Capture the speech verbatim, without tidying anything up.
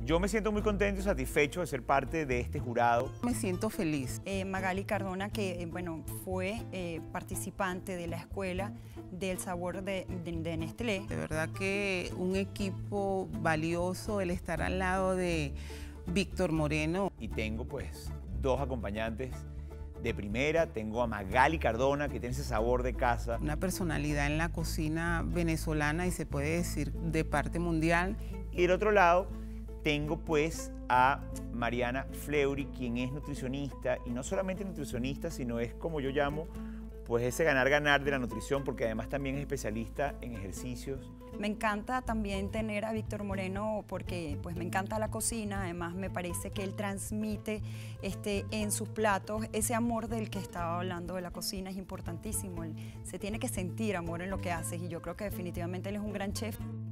Yo me siento muy contento y satisfecho de ser parte de este jurado. Me siento feliz. Eh, Magali Cardona, que eh, bueno, fue eh, participante de la escuela del sabor de, de, de Nestlé. De verdad que un equipo valioso, el estar al lado de Víctor Moreno. Y tengo pues dos acompañantes de primera. Tengo a Magali Cardona, que tiene ese sabor de casa. Una personalidad en la cocina venezolana y se puede decir de parte mundial. Y del otro lado tengo pues a Mariana Fleury, quien es nutricionista, y no solamente nutricionista, sino es, como yo llamo, pues ese ganar-ganar de la nutrición, porque además también es especialista en ejercicios. Me encanta también tener a Víctor Moreno porque pues me encanta la cocina, además me parece que él transmite este, en sus platos ese amor del que estaba hablando de la cocina, es importantísimo, él, se tiene que sentir amor en lo que haces y yo creo que definitivamente él es un gran chef.